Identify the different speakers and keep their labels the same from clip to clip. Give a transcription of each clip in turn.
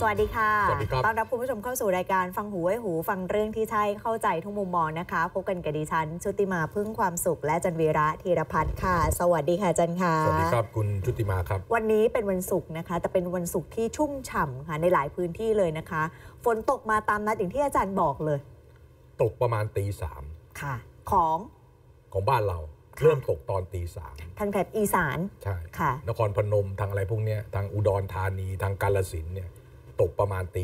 Speaker 1: วัสดีค่ะ
Speaker 2: สวัสดีครับ
Speaker 1: ต้อนรับคุณผู้ชมเข้าสู่รายการฟังหูไว้หูฟังเรื่องที่ใช่เข้าใจทุกมุมมองนะคะพบกันกับดิฉันชุติมาพึ่งความสุขและจันวีระธีรพัฒน์ค่ะสวัสดีค่ะจันค่ะ
Speaker 2: สวัสดีครับคุณชุติมาครับ
Speaker 1: วันนี้เป็นวันศุกร์นะคะแต่เป็นวันศุกร์ที่ชุ่มฉ่ำค่ะในหลายพื้นที่เลยนะคะฝนตกมาตามนัดอย่างที่อาจารย์บอกเลย
Speaker 2: ตกประมาณตี 3
Speaker 1: ค่ะของ
Speaker 2: บ้านเราเริ่มตกตอนตี 3
Speaker 1: ทางแถบอีสาน
Speaker 2: ใช่
Speaker 1: ค่ะ
Speaker 2: นครพนมทางอะไรพวกนี้ทางอุดรธานีทางกาฬสินธุ์เนี่ยตกประมาณตี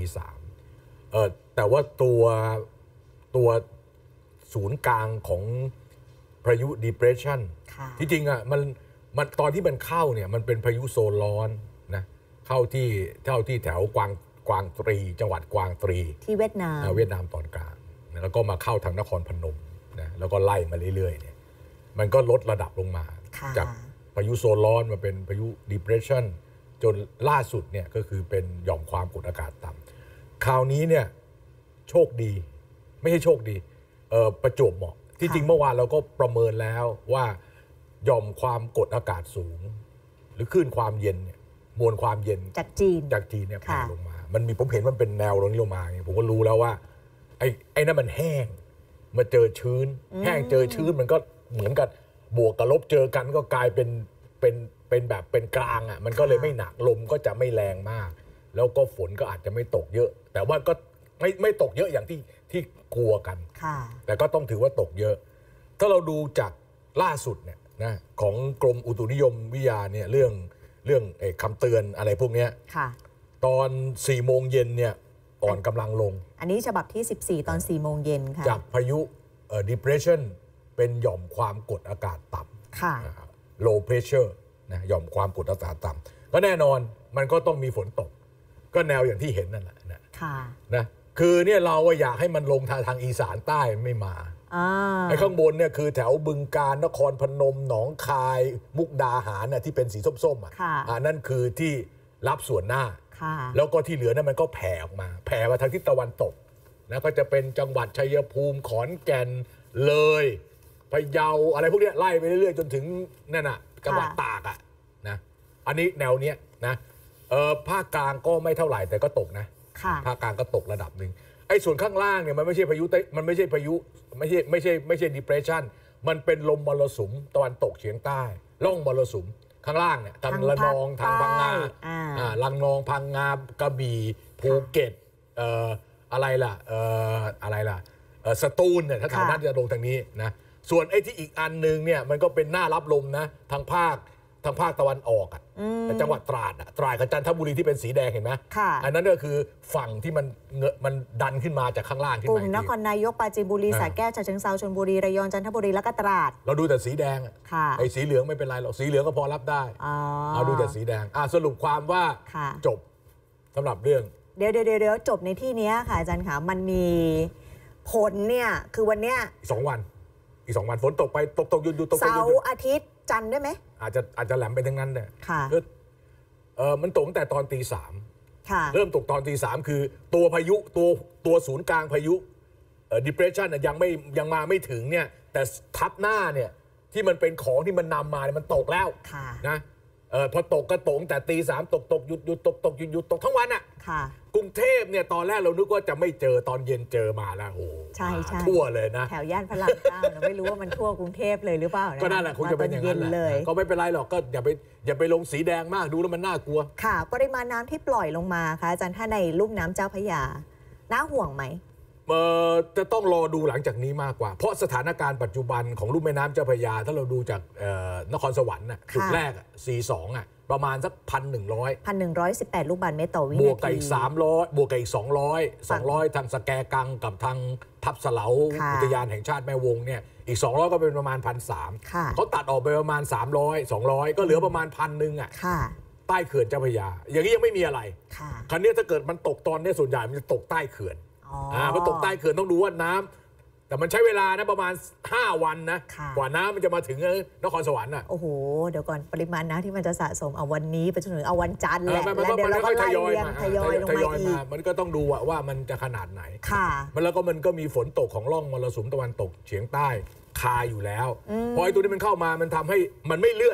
Speaker 2: 3แต่ว่าตัวศูนย์กลางของพายุ depression ที่จริงอ่ะมันตอนที่มันเข้าเนี่ยมันเป็นพายุโซนร้อนนะเข้าที่แถวกวางตรีจังหวัดกวางตรี
Speaker 1: ที่เวียดนาม
Speaker 2: ตอนกลางแล้วก็มาเข้าทางนครพนมนะแล้วก็ไล่มาเรื่อยๆเนี่ยมันก็ลดระดับลงมาจากพายุโซนร้อนมาเป็นพายุ depression จนล่าสุดเนี่ยก็คือเป็นหย่อมความกดอากาศต่ำคราวนี้เนี่ยโชคดีไม่ใช่โชคดีประจวบเหมาะที่จริงเมื่อวานเราก็ประเมินแล้วว่าหย่อมความกดอากาศสูงหรือคลื่นความเย็นเนี่ยมวลความเย็นจากจีนเนี่ยแผ่ลงมามันมีผมเห็นมันเป็นแนวลงนี้ลงมาผมก็รู้แล้วว่าไอ้นั่นมันแห้งมาเจอชื้นแห้งเจอชื้นมันก็เหมือนกับบวกกับลบเจอกันก็กลายเป็นแบบเป็นกลางอ่ะมันก็เลยไม่หนักลมก็จะไม่แรงมากแล้วก็ฝนก็อาจจะไม่ตกเยอะแต่ว่าก็ไม่ตกเยอะอย่างที่กลัวกันแต่ก็ต้องถือว่าตกเยอะถ้าเราดูจากล่าสุดเนี่ยนะของกรมอุตุนิยมวิทยาเนี่ยเรื่องคำเตือนอะไรพวกนี้ตอน4 โมงเย็นเนี่ยอ่อนกำลังลง
Speaker 1: อันนี้ฉบับที่14ตอน4 โมงเย็นค่ะ
Speaker 2: จากพายุdepression เป็นหย่อมความกดอากาศต่ำlow pressure นะหย่อมความกดอากาศต่ำก็แน่นอนมันก็ต้องมีฝนตกก็แนวอย่างที่เห็นนั่นแหละนะคือเนี่ยเราอยากให้มันลงทางอีสานใต้ไม่มาไอ้ข้างบนเนี่ยคือแถวบึงกาฬนครพนมหนองคายมุกดาหารน่ะที่เป็นสีส้มๆนั่นคือที่รับส่วนหน้าแล้วก็ที่เหลือนั้นมันก็แผ่ออกมาแผ่มาทางทิศตะวันตกนะก็จะเป็นจังหวัดชัยภูมิขอนแก่นเลยพะเยาอะไรพวกนี้ไล่ไปเรื่อยๆจนถึงนั่นน่ะจังหวัดตากอ่ะนะอันนี้แนวเนี้ยนะภาคกลางก็ไม่เท่าไหร่แต่ก็ตกนะภาคกลางก็ตกระดับหนึ่งไอ้ส่วนข้างล่างเนี่ยมันไม่ใช่พายุมันไม่ใช่พายุไม่ใช่ depression มันเป็นลมมรสุมตะวันตกเฉียงใต้ร่องมรสุมข้างล่างเนี่ยทางระนองทางพังงาระนองพังงากระบี่ภูเก็ตอะไรล่ะสตูลเนี่ยถ้าทางนั้นจะลงทางนี้นะส่วนไอ้ที่อีกอันนึงเนี่ยมันก็เป็นหน้ารับลมนะทางภาคตะวันออกอ่ะจังหวัดตราดกับจันทบุรีที่เป็นสีแดงเห็นไหมอันนั้นก็คือฝั่งที่มันดันขึ้นมาจากข้างล่างขึ้นมาก
Speaker 1: ลุ่มนครนายกปราจีนบุรีสระแก้วฉะเชิงเทราชลบุรีระยองจันทบุรีแล้วก็ตราด
Speaker 2: เราดูแต่สีแดงไอ้สีเหลืองไม่เป็นไรหรอกสีเหลืองก็พอรับได้เราดูแต่สีแดงสรุปความว่าจบสำหรับเรื่อง
Speaker 1: เดี๋ยวจบในที่นี้ค่ะอาจารย์ค่ะมันมีผลเนี่ยคือวันเนี้ย
Speaker 2: 2 วันฝนตกไปตกหยุดตก
Speaker 1: เสาร์อาทิตย์จันทร์ได้ไหม
Speaker 2: อาจจะแหลมไปทั้งนั้นเนี่ยมันตกตั้งแต่ตอนตี 3เริ่มตกตอนตี 3คือตัวพายุตัวศูนย์กลางพายุdepression ยังมาไม่ถึงเนี่ยแต่ทับหน้าเนี่ยที่มันเป็นของที่มันนำมาเนี่ยมันตกแล้วนะพอตกก็ตกแต่ตี 3ตกหยุดตกหยุดตกทั้งวันอ่ะกรุงเทพเนี่ยตอนแรกเรานึกว่าจะไม่เจอตอนเย็นเจอมาแล้วโอ้
Speaker 1: ใช่
Speaker 2: ทั่วเลยนะ
Speaker 1: แถวย่านพระราม 9เราไม่รู้ว่ามันทั่วกรุงเทพเลยหรือเปล่า
Speaker 2: ก็นั่นแหละคงจะเป็นอย่างนั้นเลยก็ไม่เป็นไรหรอกก็อย่าไปลงสีแดงมากดูแล้วมันน่ากลัว
Speaker 1: ค่ะปริมาณน้ำที่ปล่อยลงมาค่ะอาจารย์ถ้าในลุ่มน้ำเจ้าพระยาน่าห่วงไหม
Speaker 2: จะต้องรอดูหลังจากนี้มากกว่าเพราะสถานการณ์ปัจจุบันของลุ่มแม่น้ำเจ้าพระยาถ้าเราดูจากนครสวรรค์จุดแรก42ประมาณสัก
Speaker 1: 1,118 ลูกบาศก์เมตรต่อวินาที
Speaker 2: บวกกับอีก300บวกกับอีก200ทางสแกกังกับทางทับเสลาอุทยานแห่งชาติแม่วงเนี่ยอีก200ก็เป็นประมาณ 1,300เขาตัดออกไปประมาณ200ก็เหลือประมาณ1,000ใต้เขื่อนเจ้าพระยาอย่างนี้ยังไม่มีอะไรคราวนี้ถ้าเกิดมันตกตอนนี้ส่วนใหญ่มันจะตกใต้เขื่อนพอตกใต้เขื่อนต้องดูว่าน้ำแต่มันใช้เวลานะประมาณ5 วันนะกว่าน้ำมันจะมาถึงนครสวรรค์
Speaker 1: โอ้โหเดี๋ยวก่อนปริมาณน้ำที่มันจะสะสมเอาวันนี้ไปจนถึงเอาวันจันทร์แหละแล้วเดี๋ยวเราก็ไล่เรียงทยอยลงมาอีก
Speaker 2: มันก็ต้องดูว่ามันจะขนาดไหนแล้วก็มีฝนตกของร่องมรสุมตะวันตกเฉียงใต้คาอยู่แล้วพอไอ้ตัวนี้มันเข้ามามันทำให้มันไม่เลื่อน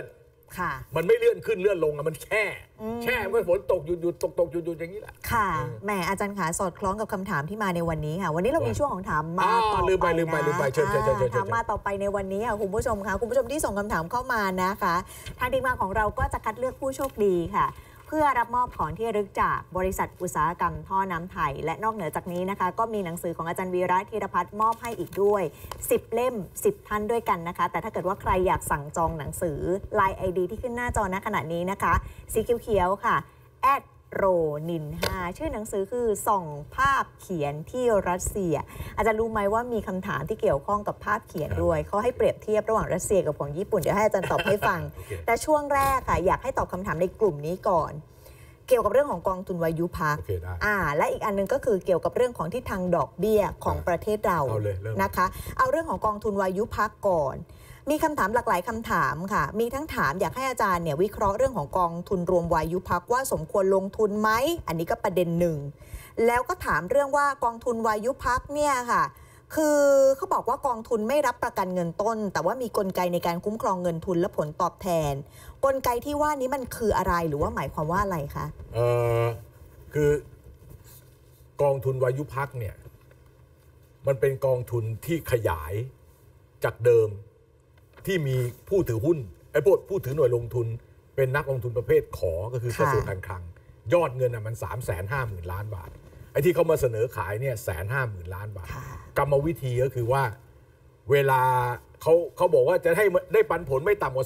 Speaker 2: มันไม่เลื่อนขึ้นเลื่อนลงมันแช่เมื่อฝนตกหยุดตกหยุดอย่างนี้แหละ
Speaker 1: ค่ะแหมอาจารย์ขาสอดคล้องกับคำถามที่มาในวันนี้ค่ะวันนี้เรามีช่วงของถามมาต่อไป
Speaker 2: ลืมไปเชิญ
Speaker 1: ถามมาต่อไปในวันนี้ค่ะคุณผู้ชมค่ะคุณผู้ชมที่ส่งคำถามเข้ามานะคะทางทีมงานของเราก็จะคัดเลือกผู้โชคดีค่ะเพื่อรับมอบของที่ระลึกจากบริษัทอุตสาหกรรมท่อน้ำไทยและนอกเหนือจากนี้นะคะก็มีหนังสือของอาจารย์วีระธีรพัฒน์มอบให้อีกด้วย10เล่ม10ท่านด้วยกันนะคะแต่ถ้าเกิดว่าใครอยากสั่งจองหนังสือ LINE ID ที่ขึ้นหน้าจอณขณะนี้นะคะสีเขียวๆค่ะโรนิน5ชื่อหนังสือคือส่องภาพเขียนที่รัสเซียอาจารย์รู้ไหมว่ามีคำถามที่เกี่ยวข้องกับภาพเขียนด้วยเขาให้เปรียบเทียบระหว่างรัสเซียกับของญี่ปุ่นเดี๋ยวให้อาจารย์ตอบให้ฟัง แต่ช่วงแรกค่ะอยากให้ตอบคำถามในกลุ่มนี้ก่อนเกี่ยวกับเรื่องของกองทุนวายุพักและอีกอันนึงก็คือเกี่ยวกับเรื่องของทิศทางดอกเบี้ยของประเทศเรานะคะเอาเรื่องของกองทุนวายุพักก่อนมีคำถามหลากหลายคำถามค่ะมีทั้งถามอยากให้อาจารย์เนี่ยวิเคราะห์เรื่องของกองทุนรวมวายุพักว่าสมควรลงทุนไหมอันนี้ก็ประเด็นหนึ่งแล้วก็ถามเรื่องว่ากองทุนวายุพักเนี่ยค่ะคือเขาบอกว่ากองทุนไม่รับประกันเงินต้นแต่ว่ามีกลไกในการคุ้มครองเงินทุนและผลตอบแทนกลไกที่ว่านี้มันคืออะไรหรือว่าหมายความว่าอะไรคะ
Speaker 2: คือกองทุนวายุพักเนี่ยมันเป็นกองทุนที่ขยายจากเดิมที่มีผู้ถือหุ้นผู้ถือหน่วยลงทุนเป็นนักลงทุนประเภทขอก็คือกระทรวงการคลังยอดเงินมัน 350,000 ล้านบาทไอ้ที่เขามาเสนอขายเนี่ย 150,000 ล้านบาทกรรมวิธีก็คือว่าเวลาเขาบอกว่าจะให้ได้ปันผลไม่ต่ำกว่า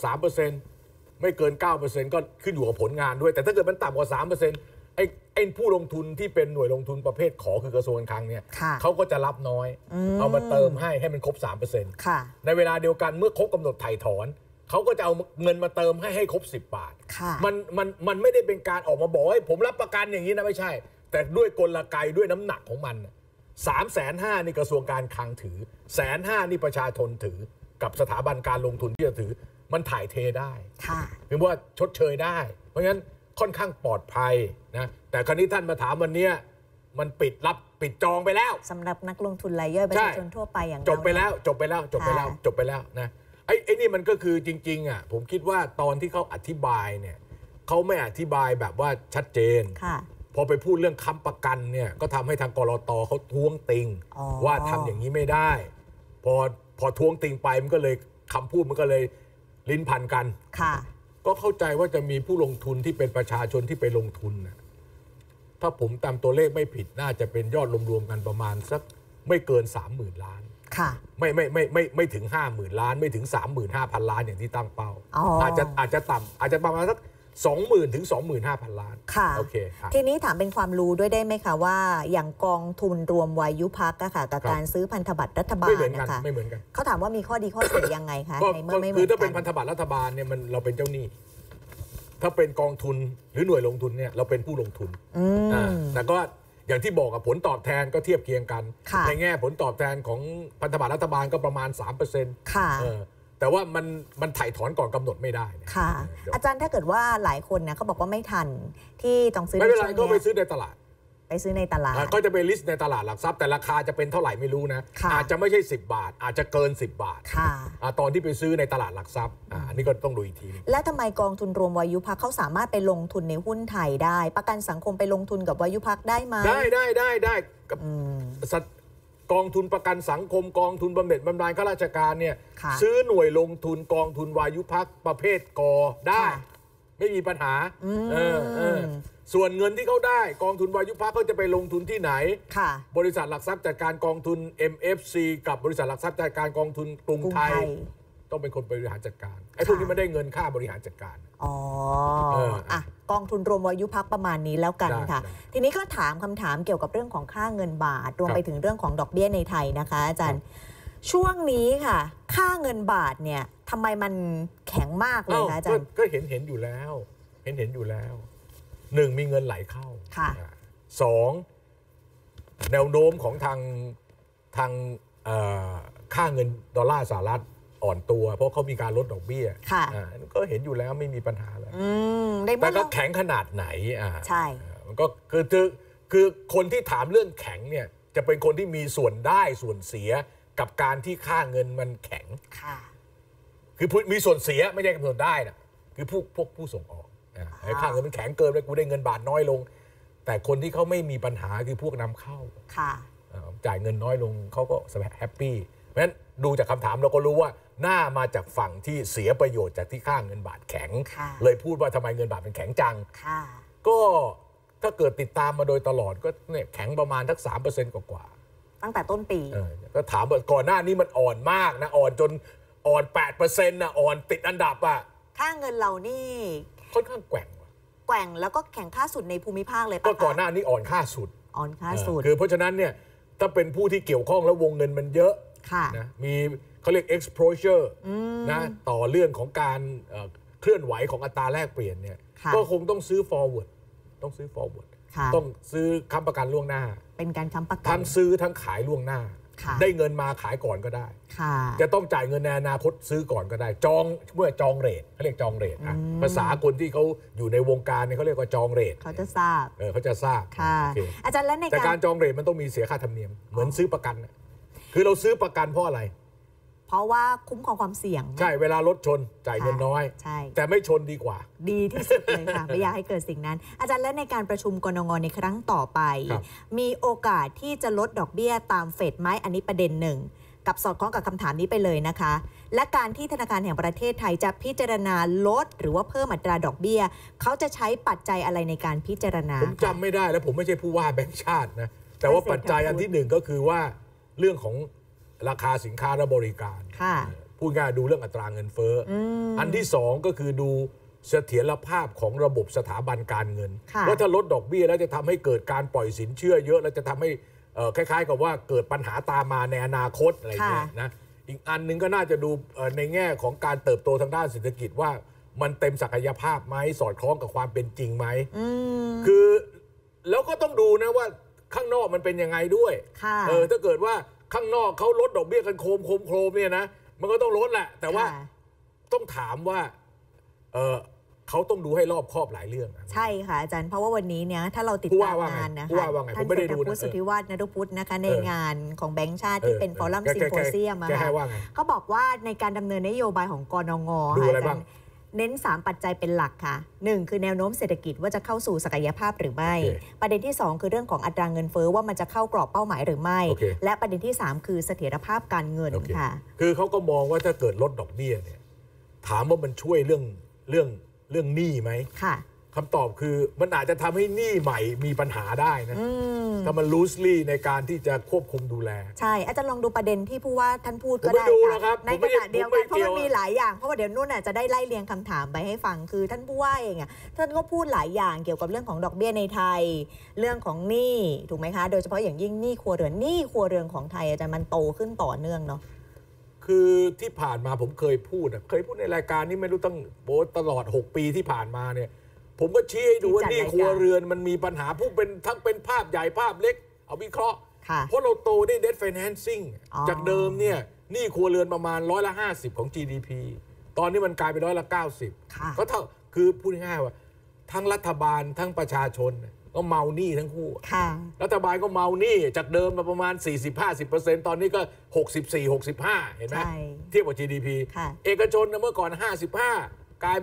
Speaker 2: 3% ไม่เกิน 9% ก็ขึ้นอยู่กับผลงานด้วยแต่ถ้าเกิดมันต่ำกว่า 3% ไอ้ผู้ลงทุนที่เป็นหน่วยลงทุนประเภทขอคือกระทรวงการคลังเนี่ยเขาก็จะรับน้อยเอามาเติมให้มันครบ 3% ในเวลาเดียวกันเมื่อครบกำหนดไถ่ถอนเขาก็จะเอาเงินมาเติมให้ครบ10 บาทมันไม่ได้เป็นการออกมาบอกให้ผมรับประกันอย่างนี้นะไม่ใช่แต่ด้วยกลไกด้วยน้ำหนักของมัน350,000นี่กระทรวงการคลังถือ150,000นี่ประชาชนถือกับสถาบันการลงทุนที่จะถือมันถ่ายเทได้คือว่าชดเชยได้เพราะงั้นค่อนข้างปลอดภัยนะแต่คราวนี้ท่านมาถามวันนี้มันปิดจองไปแล้ว
Speaker 1: สำหรับนักลงทุนรายย่อยประชาชนทั่วไปอย่าง
Speaker 2: จบไปแล้วนะไอ้นี่มันก็คือจริงๆผมคิดว่าตอนที่เขาอธิบายเนี่ยเขาไม่อธิบายแบบว่าชัดเจนพอไปพูดเรื่องค้ำประกันเนี่ยก็ทำให้ทางกลต.เขาท้วงติงว่าทำอย่างนี้ไม่ได้พอท้วงติงไปมันก็เลยคำพูดมันก็เลยลิ้นพันกันก็เข้าใจว่าจะมีผู้ลงทุนที่เป็นประชาชนที่ไปลงทุนถ้าผมตามตัวเลขไม่ผิดน่าจะเป็นยอดรวมๆกันประมาณสักไม่เกิน 30,000 ล้านไม่ถึง 50,000 ล้านไม่ถึง 35,000 ล้านอย่างที่ตั้งเป้าอาจจะต่ำอาจจะประมาณสัก 20,000 ถึง 25,000 ล้านโอเค
Speaker 1: ทีนี้ถามเป็นความรู้ด้วยได้ไหมคะว่าอย่างกองทุนรวมวายุพักค่ะกับการซื้อพันธบัตรรัฐบาลนะคะ
Speaker 2: ไม่เหมือนกัน
Speaker 1: เขาถามว่ามีข้อดีข้อเสียยังไงคะในเมื่อไม่เหมือนกัน
Speaker 2: คือถ้าเป็นพันธบัตรรัฐบาลเนี่ยเราเป็นเจ้าหนี้ถ้าเป็นกองทุนหรือหน่วยลงทุนเนี่ยเราเป็นผู้ลงทุนแต่ก็อย่างที่บอกกับผลตอบแทนก็เทียบเคียงกันในแง่ผลตอบแทนของพันธบัตรรัฐบาลก็ประมาณ 3%แต่ว่ามันถ่ายถอนก่อนกำหนดไม่ได้
Speaker 1: ค่ะอาจารย์ถ้าเกิดว่าหลายคนนะเขาบอกว่าไม่ทันที่ต้องซื้อ
Speaker 2: ไม่เป็นไรก็ไปซื้อในตลาดก็จะไปลิสต์ในตลาดหลักทรัพย์แต่ราคาจะเป็นเท่าไหร่ไม่รู้นะอาจจะไม่ใช่10 บาทอาจจะเกิน10 บาทตอนที่ไปซื้อในตลาดหลักทรัพย์อันนี้ก็ต้องดูอีกที
Speaker 1: และทำไมกองทุนรวมวายุพักเขาสามารถไปลงทุนในหุ้นไทยได้ประกันสังคมไปลงทุนกับวายุพักได้ไหม
Speaker 2: ได้กับกองทุนประกันสังคมกองทุนบำเหน็จบำนาญข้าราชการเนี่ยซื้อหน่วยลงทุนกองทุนวายุพักประเภทกได้ไม่มีปัญหาส่วนเงินที่เขาได้กองทุนวายุพักเขาจะไปลงทุนที่ไหนบริษัทหลักทรัพย์จัดการกองทุน MFC กับบริษัทหลักทรัพย์จัดการกองทุนกรุงไทยต้องเป็นคนบริหารจัดการไอ้พวกนี้มันได้เงินค่าบริหารจัดการ
Speaker 1: กองทุนรวมวายุพักประมาณนี้แล้วกันค่ะทีนี้ก็ถามคำถามเกี่ยวกับเรื่องของค่าเงินบาทรวมไปถึงเรื่องของดอกเบี้ยในไทยนะคะอาจารย์ช่วงนี้ค่ะค่าเงินบาทเนี่ยทำไมมันแข็งมากเลยคะอาจารย์
Speaker 2: ก็เห็นอยู่แล้วเห็นอยู่แล้ว1มีเงินไหลเข้า2แนวโน้มของทางค่าเงินดอลลาร์สหรัฐอ่อนตัวเพราะเขามีการลดดอกเบี้ยก็เห็นอยู่แล้วไม่มีปัญหาอะไรแต่ก็แข็งขนาดไหน
Speaker 1: ใช่
Speaker 2: มันก็คือคนที่ถามเรื่องแข็งเนี่ยจะเป็นคนที่มีส่วนได้ส่วนเสียกับการที่ค่าเงินมันแข็งคือมีส่วนเสียไม่ใช่กับส่วนได้นะคือพวกผู้ส่งออกไอ้ค่าเงินมันแข็งเกินไปกูได้เงินบาทน้อยลงแต่คนที่เขาไม่มีปัญหาคือพวกนำเข้าจ่ายเงินน้อยลงเขาก็แฮปปี้เพราะฉะนั้นดูจากคำถามเราก็รู้ว่าน่ามาจากฝั่งที่เสียประโยชน์จากที่ค่าเงินบาทแข็งเลยพูดว่าทำไมเงินบาทเป็นแข็งจังก็ถ้าเกิดติดตามมาโดยตลอดก็เนี่ยแข็งประมาณทัก 3% กว่า
Speaker 1: ตั้งแต่ต้นปี
Speaker 2: ก็ถามว่าก่อนหน้านี้มันอ่อนมากนะอ่อนจนอ่อน 8% นะอ่อนติดอันดับอ่ะ
Speaker 1: ค่าเงินเรานี่
Speaker 2: ค่อนข้างแกว่ง
Speaker 1: แล้วก็แข่งค่าสุดในภูมิภาคเลย
Speaker 2: ก็ก่อนหน้านี้อ่อนค่าสุด
Speaker 1: คือ
Speaker 2: เพราะฉะนั้นเนี่ยถ้าเป็นผู้ที่เกี่ยวข้องแล้ววงเงินมันเยอะนะมีเขาเรียก exposure นะต่อเรื่องของการเคลื่อนไหวของอัตราแลกเปลี่ยนเนี่ยก็คงต้องซื้อ forward ต้องซื้อค้ำประกันล่วงหน้า
Speaker 1: เป็นการค้ำประกัน
Speaker 2: ทั้งซื้อทั้งขายล่วงหน้าได้เงินมาขายก่อนก็ได้จะต้องจ่ายเงินในอนาคตซื้อก่อนก็ได้เมื่อจองเรทเขาเรียกจองเรทภาษาคนที่เขาอยู่ในวงการเนี่ยเขาเรียกว่าจองเรท
Speaker 1: เขาจะทราบอาจารย์แล้วใน
Speaker 2: การจองเรทมันต้องมีเสียค่าธรรมเนียมเหมือนซื้อประกันคือเราซื้อประกันเพราะอะไร
Speaker 1: เพราะว่าคุ้มครองความเสี่ยง
Speaker 2: ใช่เวลารถชนจ่ายเงินน้อยแต่ไม่ชนดีกว่า
Speaker 1: ดีที่สุดเลยค่ะไม่อยากให้เกิดสิ่งนั้นอาจารย์และในการประชุมกนง.ในครั้งต่อไปมีโอกาสที่จะลดดอกเบี้ยตามเฟดไหมอันนี้ประเด็นหนึ่งกับสอดคล้องกับคำถามนี้ไปเลยนะคะและการที่ธนาคารแห่งประเทศไทยจะพิจารณาลดหรือว่าเพิ่มอัตราดอกเบี้ยเขาจะใช้ปัจจัยอะไรในการพิจารณา
Speaker 2: ผมจำไม่ได้แล้วผมไม่ใช่ผู้ว่าแบงก์ชาตินะแต่ว่าปัจจัยอันที่หนึ่งก็คือว่าเรื่องของราคาสินค้าและบริการพูดง่ายดูเรื่องอัตราเงินเฟ้ออันที่สองก็คือดูเสถียรภาพของระบบสถาบันการเงินว่าถ้าลดดอกเบี้ยแล้วจะทำให้เกิดการปล่อยสินเชื่อเยอะแล้วจะทำให้คล้ายๆกับว่าเกิดปัญหาตามมาในอนาคตอะไรเงี้ยนะอีกอันนึงก็น่าจะดูในแง่ของการเติบโตทางด้านเศรษฐกิจว่ามันเต็มศักยภาพไหมสอดคล้องกับความเป็นจริงไหมคือแล้วก็ต้องดูนะว่าข้างนอกมันเป็นยังไงด้วยถ้าเกิดว่าข้างนอกเขาลดดอกเบี้ยกันโครมเนี่ยนะมันก็ต้องลดแหละแต่ว่าต้องถามว่าเขาต้องดูให้รอบคอบหลายเรื่อง
Speaker 1: ใช่ค่ะอาจารย์เพราะว่าวันนี้เนี่ยถ้าเราติดตามงานนะคะท่านเศรษฐพุทธสุทธิวาฒนฤพุทธนะคะในงานของแบงก์ชาติที่เป็นฟอรัมซิมโพเซียมเขาบอกว่าในการดำเนินนโยบายของกนง.ค่ะอาจารย์เน้น3ปัจจัยเป็นหลักค่ะ1คือแนวโน้มเศรษฐกิจว่าจะเข้าสู่ศักยภาพหรือไม่ประเด็นที่2คือเรื่องของอัตราเงินเฟ้อว่ามันจะเข้ากรอบเป้าหมายหรือไม่และประเด็นที่3คือเสถียรภาพการเงินค่ะ
Speaker 2: คือเขาก็มองว่าถ้าเกิดลดดอกเบี้ยเนี่ยถามว่ามันช่วยเรื่องหนี้ไหมคำตอบคือมันอาจจะทำให้หนี้ใหม่มีปัญหาได้นะถ้ามันลูสลี่ในการที่จะควบคุมดูแล
Speaker 1: ใช่อาจารย์ลองดูประเด็นที่ผู้ว่าท่านพูดก็ได้
Speaker 2: ค่ะ
Speaker 1: ในขณะเดียวกันเพราะมันมีหลายอย่างเพราะว่าเดี๋ยวนุ่นจะได้ไล่เรียงคำถามไปให้ฟังคือท่านผู้ว่าเองท่านก็พูดหลายอย่างเกี่ยวกับเรื่องของดอกเบี้ยในไทยเรื่องของหนี้ถูกไหมคะโดยเฉพาะอย่างยิ่งหนี้ครัวเรือนของไทยอาจารย์มันโตขึ้นต่อเนื่องเนาะ
Speaker 2: คือที่ผ่านมาผมเคยพูดในรายการนี้ไม่รู้ตั้งตลอด6ปีที่ผ่านมาเนี่ยผมก็ชี้ให้ดูว่าหนี้ครัวเรือนมันมีปัญหาทั้งเป็นภาพใหญ่ภาพเล็กเอาวิเคราะห์เพราะเราโตได้ debt financing จากเดิมเนี่ยหนี้ครัวเรือนประมาณ50%ของ GDP ตอนนี้มันกลายเป็น90%ก็เท่าคือพูดง่ายๆว่าทั้งรัฐบาลทั้งประชาชนก็เมาหนี้ทั้งคู่รัฐบาลก็เมาหนี้จากเดิมมาประมาณ 40-50% ตอนนี้ก็ 64-65 เห็นไหมเทียบกับ GDP เอกชนเมื่อก่อน 55 กลายเป็น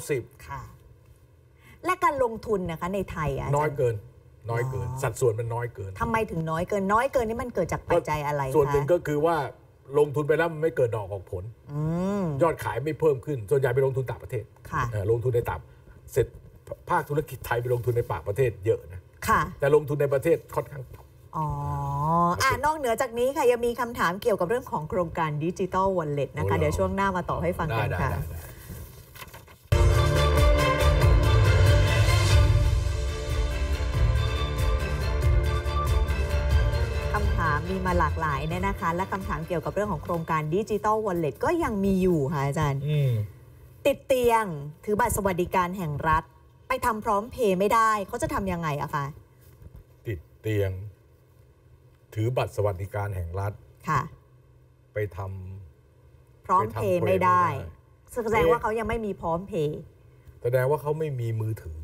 Speaker 2: 90
Speaker 1: และการลงทุนนะคะในไทย
Speaker 2: น้อยเกินสัดส่วนมันน้อยเกิน
Speaker 1: ทำไมถึงน้อยเกินนี่มันเกิดจากปัจจัยอะไร
Speaker 2: ส่วนหนึ่งก็คือว่าลงทุนไปแล้วมันไม่เกิดดอกออกผลยอดขายไม่เพิ่มขึ้นส่วนใหญ่ไปลงทุนต่างประเทศลงทุนในต่างเสร็จภาคธุรกิจไทยไปลงทุนในต่างประเทศเยอะนะแต่ลงทุนในประเทศค่อนข้างต่
Speaker 1: ำนอกเหนือจากนี้ค่ะยังมีคำถามเกี่ยวกับเรื่องของโครงการดิจิทัลวอลเล็ตนะคะเดี๋ยวช่วงหน้ามาตอบให้ฟังกันค่ะคำถามมีมาหลากหลายเนี่ยนะคะและคำถามเกี่ยวกับเรื่องของโครงการดิจิทัลวอลเล็ตก็ยังมีอยู่ค่ะอาจารย์ติดเตียงถือบัตรสวัสดิการแห่งรัฐไปทำพร้อมเพย์ไม่ได้เขาจะทำยังไงอะคะ
Speaker 2: ติดเตียงถือบัตรสวัสดิการแห่งรัฐไปท
Speaker 1: ำพร้อมเพย์ไม่ได้แสดงว่าเขายังไม่มีพร้อมเพย์
Speaker 2: แสดงว่าเขาไม่มีมือถือ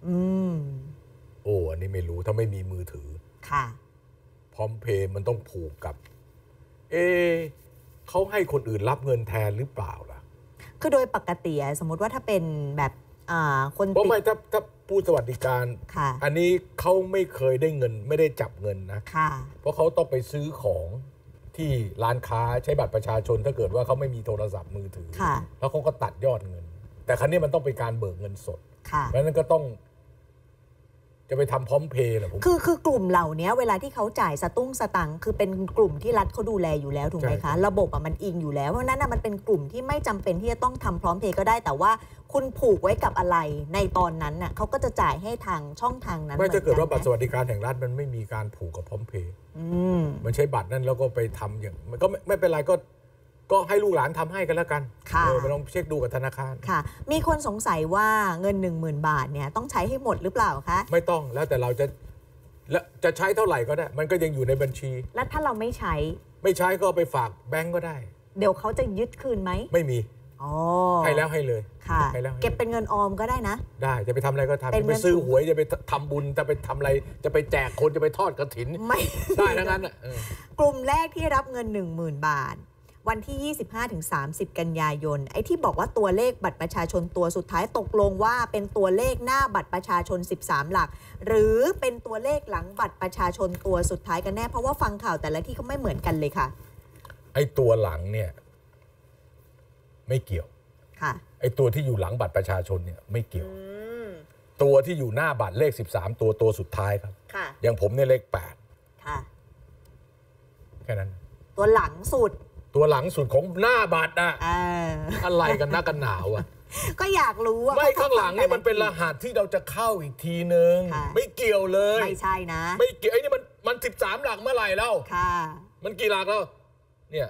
Speaker 2: อันนี้ไม่รู้ถ้าไม่มีมือถือพร้อมเพย์มันต้องผูกกับเขาให้คนอื่นรับเงินแทนหรือเปล่าล่ะ
Speaker 1: คือโดยปกติสมมติว่าถ้าเป็นแบบคน
Speaker 2: เพราะไม่ถ้าผู้สวัสดิการอันนี้เขาไม่เคยได้เงินไม่ได้จับเงินนะเพราะเขาต้องไปซื้อของที่ร้านค้าใช้บัตรประชาชนถ้าเกิดว่าเขาไม่มีโทรศัพท์มือถือแล้วเขาก็ตัดยอดเงินแต่ครั้นี้มันต้องเป็นการเบิกเงินสดเพราะนั้นก็ต้องจะไปทำพร้อมเพย์เหรอผม
Speaker 1: คือกลุ่มเหล่านี้เวลาที่เขาจ่ายสตุ้งสตังค์คือเป็นกลุ่มที่รัฐเขาดูแลอยู่แล้วถูกไหมคะระบบมันอิงอยู่แล้วเพราะนั้นมันเป็นกลุ่มที่ไม่จำเป็นที่จะต้องทำพร้อมเพย์ก็ได้แต่ว่าคุณผูกไว้กับอะไรในตอนนั้นน่ะเขาก็จะจ่ายให้ทางช่องทางนั้น
Speaker 2: ไม่ถ้าเกิดว่าบัตรสวัสดิการแห่งรัฐมันไม่มีการผูกกับพร้อมเพย์มันใช้บัตรนั้นแล้วก็ไปทำอย่างมันก็ไม่เป็นไรก็ให้ลูกหลานทำให้กันแล้วกันไปลองเช็คดูกับธนาคาร
Speaker 1: ค่ะมีคนสงสัยว่าเงิน 10,000 บาทเนี่ยต้องใช้ให้หมดหรือเปล่าคะ
Speaker 2: ไม่ต้องแล้วแต่เราจะใช้เท่าไหร่ก็ได้มันก็ยังอยู่ในบัญชี
Speaker 1: แล้วถ้าเราไม่ใช้
Speaker 2: ก็ไปฝากแบงก์ก็ได้
Speaker 1: เดี๋ยวเขาจะยึดคืนไหม
Speaker 2: ไม่มีให้แล้วให้เลย
Speaker 1: ค่ะเก็บเป็นเงินออมก็ได้นะ
Speaker 2: ได้จะไปทำอะไรก็ทำจะไปซื้อหวยจะไปทำบุญจะไปทำอะไรจะไปแจกคนจะไปทอดกฐิน
Speaker 1: ไม่
Speaker 2: ได้ทั้งนั้น
Speaker 1: กลุ่มแรกที่รับเงิน 10,000 บาทวันที่ 25-30 กันยายนไอ้ที่บอกว่าตัวเลขบัตรประชาชนตัวสุดท้ายตกลงว่าเป็นตัวเลขหน้าบัตรประชาชน13หลักหรือเป็นตัวเลขหลังบัตรประชาชนตัวสุดท้ายกันแน่เพราะว่าฟังข่าวแต่ละที่เขาไม่เหมือนกันเลยค่ะ
Speaker 2: ไอ้ตัวหลังเนี่ยไม่เกี่ยว
Speaker 1: ค่ะ
Speaker 2: ไอ้ตัวที่อยู่หลังบัตรประชาชนเนี่ยไม่เกี่ยวตัวที่อยู่หน้าบัตรเลข13ตัวสุดท้ายครับ
Speaker 1: ค่ะ
Speaker 2: อย่างผมเนี่ยเลข8
Speaker 1: ค่ะ
Speaker 2: แค่นั้น
Speaker 1: ตัวหลังสุด
Speaker 2: ของหน้าบัตรอะไรกันนักกันหนาว
Speaker 1: ก็อยากรู้ว่า
Speaker 2: ไม่ข้างหลังนี่มันเป็นรหัสที่เราจะเข้าอีกทีนึงไม่เกี่ยวเลย
Speaker 1: ไม่ใช่นะ
Speaker 2: ไม่เกี่ยวไอ้นี่มัน13หลักเมื่อไหร่แล้ว
Speaker 1: ค่ะ
Speaker 2: มันกี่หลักแล้วเนี่ย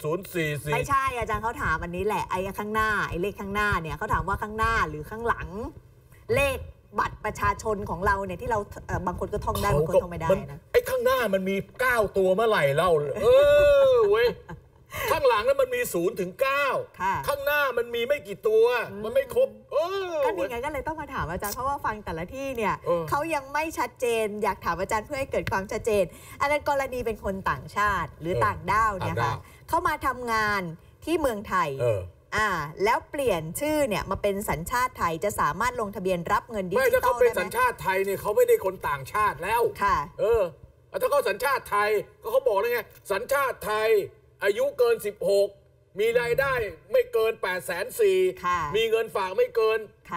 Speaker 2: 1044
Speaker 1: ไม่ใช่อาจารย์เขาถามอันนี้แหละไอ้ข้างหน้าไอ้เลขข้างหน้าเนี่ยเขาถามว่าข้างหน้าหรือข้างหลังเลขบัตรประชาชนของเราเนี่ยที่เราบางคนก็ท่องได้บางคนท่องไม่ได้นะ
Speaker 2: ไอ้ข้างหน้ามันมี9ตัวเมื่อไหร่แล้วเว้ยข้างหลังนั้นมันมี0 ถึง 9ข้างหน้ามันมีไม่กี่ตัวมันไม่ครบ
Speaker 1: ก็นี่ไงก็เลยต้องมาถามอาจารย์เพราะว่าฟังแต่ละที่เนี่ยเขายังไม่ชัดเจนอยากถามอาจารย์เพื่อให้เกิดความชัดเจนอันนั้นกรณีเป็นคนต่างชาติหรือต่างด้าวเนี่ยค่ะเข้ามาทำงานที่เมืองไทยแล้วเปลี่ยนชื่อเนี่ยมาเป็นสัญชาติไทยจะสามารถลงทะเบียนรับเงินดิจิตอลได้ไหม
Speaker 2: ไม่ถ้าเขาเป็นสัญชาติไทยเนี่ยเขาไม่ได้คนต่างชาติแล้ว
Speaker 1: ค่ะ
Speaker 2: ถ้าเขาสัญชาติไทยก็เขาบอกแล้วไงสัญชาติไทยอายุเกิน16มีรายได้ไม่เกิน840,000มีเงินฝากไม่เกิน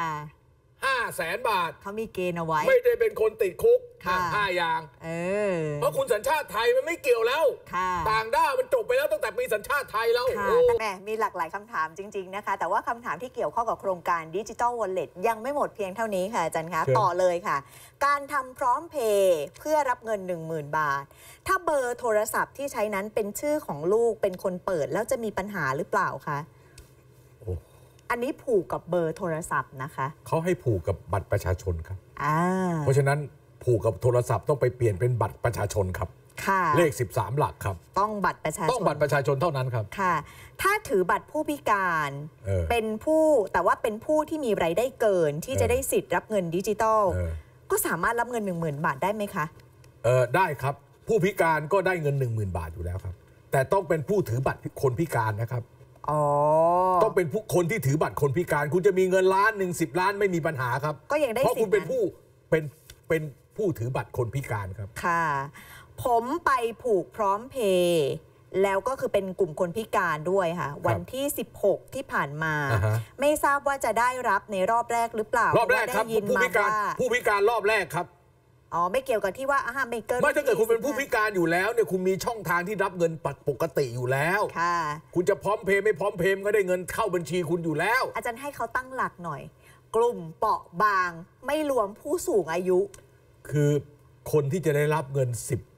Speaker 2: 500,000 บาท
Speaker 1: เขามีเกณฑ์เอาไว้
Speaker 2: ไม่ได้เป็นคนติดคุก5 อย่างเพราะคุณสัญชาติไทยมันไม่เกี่ยวแล้วต่างด้าวมันจบไปแล้วตั้งแต่มีสัญชาติไทยแล้ว
Speaker 1: แม่มีหลากหลายคำถามจริงๆนะคะแต่ว่าคำถามที่เกี่ยวข้องกับโครงการ Digital Wallet ยังไม่หมดเพียงเท่านี้ค่ะอาจารย์คะต่อเลยค่ะการทำพร้อมเพย์เพื่อรับเงิน 10,000 บาทถ้าเบอร์โทรศัพท์ที่ใช้นั้นเป็นชื่อของลูกเป็นคนเปิดแล้วจะมีปัญหาหรือเปล่าคะอันนี้ผูกกับเบอร์โทรศัพท์นะคะ
Speaker 2: เขาให้ผูกกับบัตรประชาชนครับเพราะฉะนั้นผูกกับโทรศัพท์ต้องไปเปลี่ยนเป็นบัตรประชาชนครับเลข13หลักครับ
Speaker 1: ต้องบัตรประชาชน
Speaker 2: ต้องบัตรประชาชนเท่านั้นครับ
Speaker 1: ค่ะถ้าถือบัตรผู้พิการเป็นผู้แต่ว่าเป็นผู้ที่มีรายได้เกินที่จะได้สิทธิ์รับเงินดิจิตอลก็สามารถรับเงิน 10,000 บาทได้ไหมคะ
Speaker 2: ได้ครับผู้พิการก็ได้เงิน 10,000 บาทอยู่แล้วครับแต่ต้องเป็นผู้ถือบัตรคนพิการนะครับต้องเป็นผู้คนที่ถือบัตรคนพิการคุณจะมีเงิน1 ล้าน10 ล้านไม่มีปัญหาครับ
Speaker 1: ก็ยังได้
Speaker 2: เพราะคุณเป็นผู้ถือบัตรคนพิการครับ
Speaker 1: ค่ะผมไปผูกพร้อมเพย์แล้วก็คือเป็นกลุ่มคนพิการด้วยค่ะวันที่16ที่ผ่านมาไม่ทราบว่าจะได้รับในรอบแรกหรือเปล่าร
Speaker 2: อบแรกครับผู้พิการรอบแรกครับ
Speaker 1: ไม่เกี่ยวกับที่ว่าไม่เกิน
Speaker 2: ไม่ถ้าเกิดคุณเป็นผู้พิการอยู่แล้วเนี่ยคุณมีช่องทางที่รับเงินปกติอยู่แล้ว
Speaker 1: ค่ะ
Speaker 2: คุณจะพร้อมเพย์ไม่พร้อมเพย์ก็ได้เงินเข้าบัญชีคุณอยู่แล้ว
Speaker 1: อาจารย์ให้เขาตั้งหลักหน่อยกลุ่มเปราะบางไม่รวมผู้สูงอายุ
Speaker 2: คือคนที่จะได้รับเงิน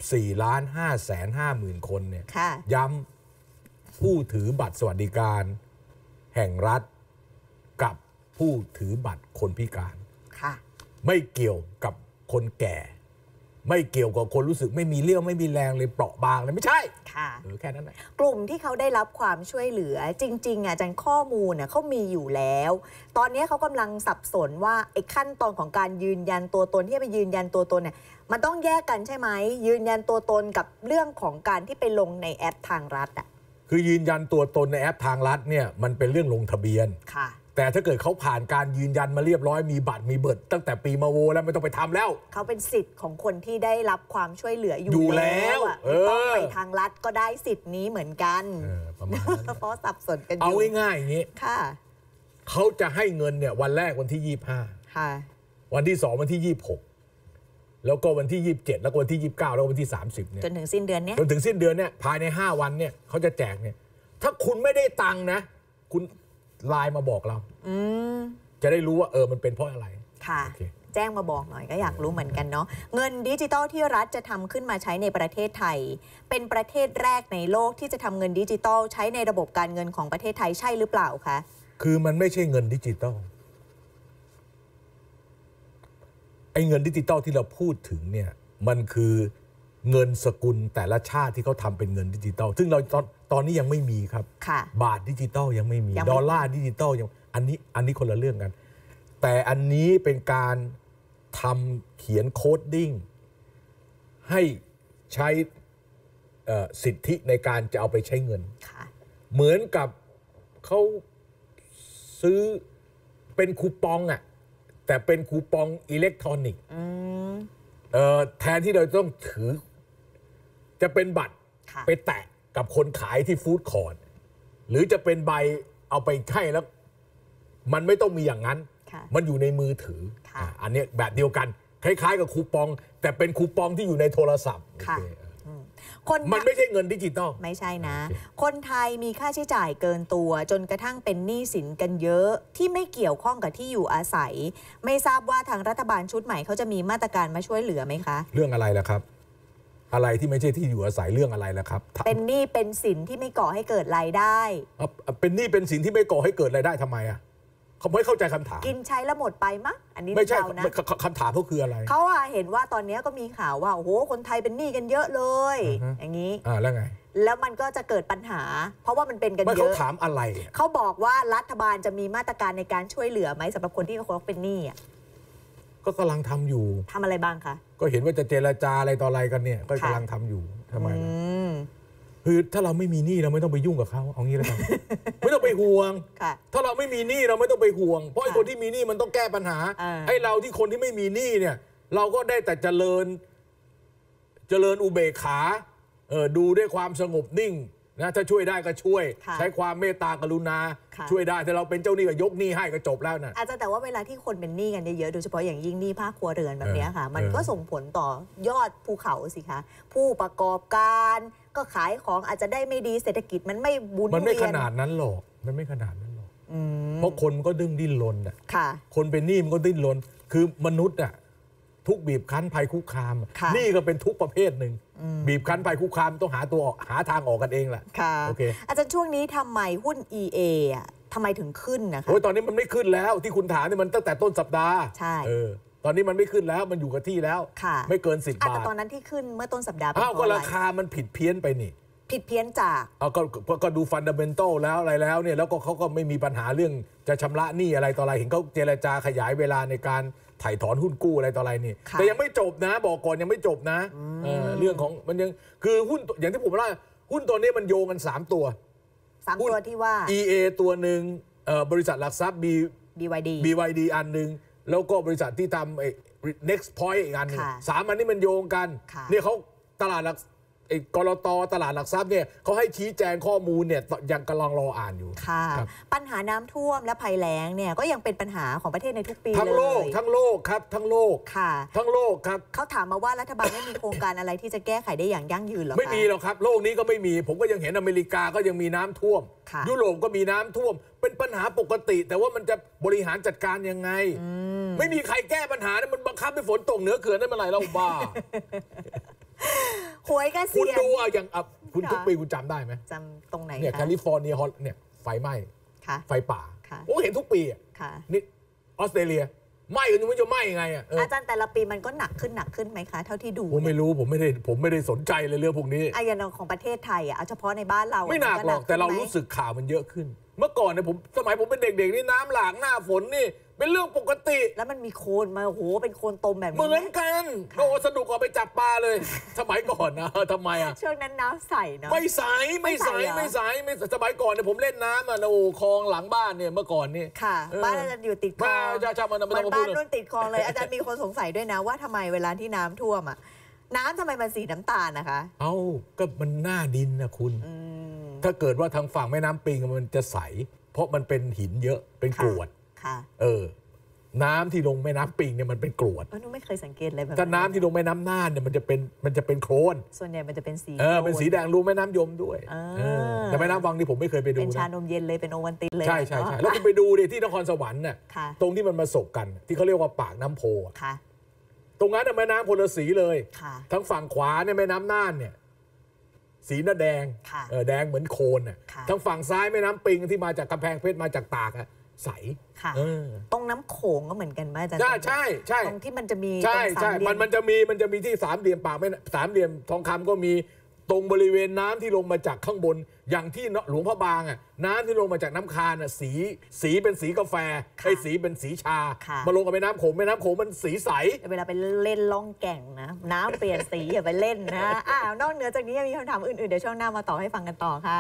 Speaker 2: 14,550,000 คนเนี่ยย้ำผู้ถือบัตรสวัสดิการแห่งรัฐกับผู้ถือบัตรคนพิการไม่เกี่ยวกับคนแก่ไม่เกี่ยวกับคนรู้สึกไม่มีเรี่ยวไม่มีแรงเลยเปราะบางเลยไม่ใช่
Speaker 1: ค่ะ
Speaker 2: แค่นั้นแหละ
Speaker 1: กลุ่มที่เขาได้รับความช่วยเหลือจริงๆอาจารย์ข้อมูลเขามีอยู่แล้วตอนนี้เขากำลังสับสนว่าไอ้ขั้นตอนของการยืนยันตัวตนที่ไปยืนยันตัวตนเนี่ยมันต้องแยกกันใช่ไหมยืนยันตัวตนกับเรื่องของการที่ไปลงในแอปทางรัฐ
Speaker 2: คือยืนยันตัวตนในแอปทางรัฐเนี่ยมันเป็นเรื่องลงทะเบียน
Speaker 1: ค่ะ
Speaker 2: แต่ถ้าเกิดเขาผ่านการยืนยันมาเรียบร้อยมีบัตรมีเบิร์ดตั้งแต่ปีมาโวแล้วไม่ต้องไปทำแล้ว
Speaker 1: เขาเป็นสิทธิ์ของคนที่ได้รับความช่วยเหลืออยู่แล้วต้องไปทางรัฐก็ได้สิทธิ์นี้เหมือนกัน
Speaker 2: ประมาณนั้น
Speaker 1: เพราะสับสนกันอยู่
Speaker 2: เอาง่ายๆอย่างนี้
Speaker 1: ค่ะ
Speaker 2: เขาจะให้เงินเนี่ยวันแรกวันที่25
Speaker 1: ค่ะ
Speaker 2: วันที่2วันที่26แล้วก็วันที่27แล้วก็วันที่29แล้ววันที่30เนี่ย
Speaker 1: จนถึงสิ้นเดือนเนี้ย
Speaker 2: จนถึงสิ้นเดือนเนี่ยภายใน5วันเนี่ยเขาจะแจกเนี่ยถ้าคุณไม่ได้ตังค์นะคุณไลน์มาบอกเราจะได้รู้ว่ามันเป็นเพราะอะไร
Speaker 1: ค่ะ แจ้งมาบอกหน่อยก็อยากรู้เหมือนกันเนาะเงินดิจิตอลที่รัฐจะทำขึ้นมาใช้ในประเทศไทยเป็นประเทศแรกในโลกที่จะทำเงินดิจิตอลใช้ในระบบการเงินของประเทศไทยใช่หรือเปล่าคะ
Speaker 2: คือมันไม่ใช่เงินดิจิตอลไอ้เงินดิจิตอลที่เราพูดถึงเนี่ยมันคือเงินสกุลแต่ละชาติที่เขาทำเป็นเงินดิจิตอลซึ่งเราตอนนี้ยังไม่มีครับบาทดิจิตอลยังไม่มีดอลลาร์ดิจิตอลยังอันนี้คนละเรื่องกันแต่อันนี้เป็นการทำเขียนโคดดิ้งให้ใช้สิทธิในการจะเอาไปใช้เงินเหมือนกับเขาซื้อเป็นคูปองอ่ะแต่เป็นคูปองอิเล็กทรอนิกส์แทนที่เราต้องถือจะเป็นบัตรไปแตะกับคนขายที่ฟู้ดคอร์ทหรือจะเป็นใบเอาไปให้แล้วมันไม่ต้องมีอย่างนั้นมันอยู่ในมือถืออันนี้แบบเดียวกันคล้ายๆกับคูปองแต่เป็นคูปองที่อยู่ในโทรศัพท์มันไม่ใช่เงินดิจิตอล
Speaker 1: ไม่ใช่นะคนไทยมีค่าใช้จ่ายเกินตัวจนกระทั่งเป็นหนี้สินกันเยอะที่ไม่เกี่ยวข้องกับที่อยู่อาศัยไม่ทราบว่าทางรัฐบาลชุดใหม่เขาจะมีมาตรการมาช่วยเหลือไหมคะ
Speaker 2: เรื่องอะไรล่ะครับอะไรที่ไม่ใช่ที่อยู่อาศัยเรื่องอะไรล่ะครับ
Speaker 1: เป็นหนี้เป็นสินที่ไม่ก่อให้เกิดรายได้
Speaker 2: เป็นหนี้เป็นสินที่ไม่ก่อให้เกิดรายได้ทำไมอ่ะเขาไม่เข้าใจคำถาม
Speaker 1: กินใช้แล้วหมดไปมั้งอันนี้
Speaker 2: ไม่ใช่นะคำถามเขาคืออะไร
Speaker 1: เขาเห็นว่าตอนนี้ก็มีข่าวว่าโอ้โหคนไทยเป็นหนี้กันเยอะเลยอย่างนี้
Speaker 2: แล้วไง
Speaker 1: แล้วมันก็จะเกิดปัญหาเพราะว่ามันเป็นกันเยอะ
Speaker 2: เขาถามอะไร
Speaker 1: เขาบอกว่ารัฐบาลจะมีมาตรการในการช่วยเหลือไหมสำหรับคนที่เขาเป็นหนี้
Speaker 2: ก็กำลังทำอยู่
Speaker 1: ทำอะไรบ้างคะ
Speaker 2: ก็เห็นว่าจะเจรจาอะไรต่ออะไรกันเนี่ยก็กำลังทำอยู่ทำไมคือถ้าเราไม่มีหนี้เราไม่ต้องไปยุ่งกับเขาเอางี้แล้วกันไม่ต้องไปห่วงถ้าเราไม่มีหนี้เราไม่ต้องไปห่วงเพราะไอ้คนที่มีหนี้มันต้องแก้ปัญหาไอ้เราที่คนที่ไม่มีหนี้เนี่ยเราก็ได้แต่เจริญอุเบกขาดูด้วยความสงบนิ่งนะถ้าช่วยได้ก็ช่วยใช้ความเมตตากรุณาช่วยได้ถ้าเราเป็นเจ้าหนี้ก็ยกหนี้ให้ก็จบแล้วนะ
Speaker 1: อาจจะแต่ว่าเวลาที่คนเป็นหนี้กันเยอะๆโดยเฉพาะอย่างยิ่งหนี้ภาคครัวเรือนแบบนี้ค่ะมันก็ส่งผลต่อยอดภูเขาสิคะผู้ประกอบการก็ขายของอาจจะได้ไม่ดีเศรษฐกิจมันไม่บุญเวียน
Speaker 2: มันไม่ขนาดนั้นหรอกมันไม่ขนาดนั้นหรอกเพราะคนมันก็ดิ้นรนอ่ะคนเป็นหนี้มันก็ดิ้นรนคือมนุษย์อ่ะทุกบีบคั้นภัยคุกคามนี่ก็เป็นทุกประเภทหนึ่งบีบคั้นภัยคุกคามต้องหาทางออกกันเองแหละ
Speaker 1: โอเคอาจารย์ช่วงนี้ทำไมหุ้น EA อ่ะทำไมถึงขึ้นนะคะ
Speaker 2: ตอนนี้มันไม่ขึ้นแล้วที่คุณถามนี่มันตั้งแต่ต้นสัปดาห์
Speaker 1: ใช่
Speaker 2: ตอนนี้มันไม่ขึ้นแล้วมันอยู่กับที่แล้วไม่เกิน10 บาท
Speaker 1: แต่ตอนนั้นที่ขึ้นเมื่อต้นสัปดาห์
Speaker 2: ก็ราคามันผิดเพี้ยนไปนี่
Speaker 1: ผิดเพี้ยนจาก
Speaker 2: ก็ดูฟันดัมเมนทัลแล้วอะไรแล้วเนี่ยแล้วก็เขาก็ไม่มีปัญหาเรื่องจะชำระหนี้อะไรต่ออะไรเห็นเขาเจรจาขยายเวลาในการถ่ายถอนหุ้นกู้อะไรต่ออะไรนี่แต่ยังไม่จบนะบอกก่อนยังไม่จบนะเรื่องของมันยังคือหุ้นอย่างที่ผมเล่าหุ้นตัวนี้มันโยงกัน3 ตัว
Speaker 1: ที่ว่า
Speaker 2: EA ตัวหนึ่งบริษัทหลักทรัพย์ BYD อันหนึ่งแล้วก็บริษัทที่ทำNext Point อีกอันนึง3 อันนี้มันโยงกันเนี่ยเขาตลาดหลักกลต.ตลาดหลักทรัพย์เนี่ยเขาให้ชี้แจงข้อมูลเนี่ยยังกำลังรออ่านอยู่
Speaker 1: ค่ะปัญหาน้ำท่วมและภัยแล้งเนี่ยก็ยังเป็นปัญหาของประเทศในทุกปีเลย
Speaker 2: ทั้งโลกครับทั้งโลก
Speaker 1: ค่ะ
Speaker 2: ทั้งโลกครับ
Speaker 1: เขาถามมาว่ารัฐบาลไม่มีโครงการอะไรที่จะแก้ไขได้อย่างยั่งยืนหรอ
Speaker 2: ไม่มีหรอกครับโลกนี้ก็ไม่มีผมก็ยังเห็นอเมริกาก็ยังมีน้ำท่วมยุโรปก็มีน้ำท่วมเป็นปัญหาปกติแต่ว่ามันจะบริหารจัดการยังไงไม่มีใครแก้ปัญหาเนี่ยมันบังคับให้ฝนตกเหนือเขื่อนได้เมื่อไหร่เราบ้า
Speaker 1: หวยกระเซียน
Speaker 2: คุณดูอย่างคุณทุกปีคุณจำได้ไหม
Speaker 1: จำตรงไหน
Speaker 2: เนี่ยแคลิฟอร์เนียเนี่ยไฟไหม้ไฟป่าโอ้เห็นทุกปีนี่ออสเตรเลียไหม้กันยังไม่จะไหม้ยังไง
Speaker 1: อาจารย์แต่ละปีมันก็หนักขึ้นไหมคะเท่าที่ดู
Speaker 2: ผมไม่รู้ผมไม่ได้สนใจเลยเรื่องพวกนี้
Speaker 1: อย่างของประเทศไทยเอาเฉพาะในบ้านเรา
Speaker 2: ไม่หนักหรอกแต่เรารู้สึกข่าวมันเยอะขึ้นเมื่อก่อนเนี่ยสมัยผมเป็นเด็กๆนี่น้ำหลากหน้าฝนนี่เป็นเรื่องปกติ
Speaker 1: แล้วมันมีโคลนมาโอ้โหเป็นโคลนตมแบบนี้
Speaker 2: เหมือนกันโอ้สนุกกว่าไปจับปลาเลย สมัยก่อนนะทำไมอ่ะ
Speaker 1: ช่วงนั้นน้ำใสเนาะ
Speaker 2: ไม่ใสไม่สมัยก่อนเนี่ยผมเล่นน้ำอ่ะโอ้คลองหลังบ้านเนี่ยเมื่อก่อนนี่
Speaker 1: ค่ะบ้านอาจารย์อยู่ติดคลอง
Speaker 2: มัน
Speaker 1: บ้านนู่นติดคลองเลยอาจารย์มีคนสงสัยด้วยนะว่าทำไมเวลาที่น้ำท่วมอ่ะน้ำทำไมมันสีน้ำตาลนะคะ
Speaker 2: เอ้าก็มันหน้าดินนะคุณถ้าเกิดว่าทางฝั่งแม่น้ำปิงมันจะใสเพราะมันเป็นหินเยอะเป็นกรวดน้ำที่ลงแม่น้ำปิงเนี่ยมันเป็นกรวด
Speaker 1: หนูไม่เคยสังเกตเลยแบบ
Speaker 2: ถ้าน้ำที่ลงแม่น้ำน่านเนี่ยมันจะเป็นโคลน
Speaker 1: ส่วนใหญ่มันจะเป็นสี
Speaker 2: เป็นสีแดงรูแม่น้ำยมด้วยแต่แม่น้ำวังนี่ผมไม่เคยไปดู
Speaker 1: เป็นชานมเย็นเลยเป็นโอวัลตินเลย
Speaker 2: ใช่แล้วคุณไปดูดิที่นครสวรรค์น่ะตรงที่มันมาสบกันที่เขาเรียกว่าปากน้ำโพตรงนั้นแม่น้ำคนละสีเลยทั้งฝั่งขวาเนี่ยแม่น้ำน่านเนี่ยสีน่ะแดงแดงเหมือนโคลนทั้งฝั่งซ้ายแม่น้ำปิงที่มาจากกำแพงเพชรมาจากตากใส
Speaker 1: ตรงน้ำโขงก็เหมือนกันไหมอาจารย์
Speaker 2: ใช่
Speaker 1: ตรงที่มันจะมี
Speaker 2: ใช่มันจะมีที่สามเหลี่ยมปากไม่สามเหลี่ยมทองคำก็มีตรงบริเวณน้ำที่ลงมาจากข้างบนอย่างที่หลวงพ่อบางน้ำที่ลงมาจากน้ำคานสีเป็นสีกาแฟไอ้สีเป็นสีชามาลงกับแม่น้ำโขงมันสีใส
Speaker 1: เวลาไปเล่นล่องแก่งนะน้ำเปลี่ยนสีอย่าไปเล่นนะนอกเหนือจากนี้ยังมีคำถามอื่นๆเดี๋ยวช่วงหน้ามาต่อให้ฟังกันต่อค่ะ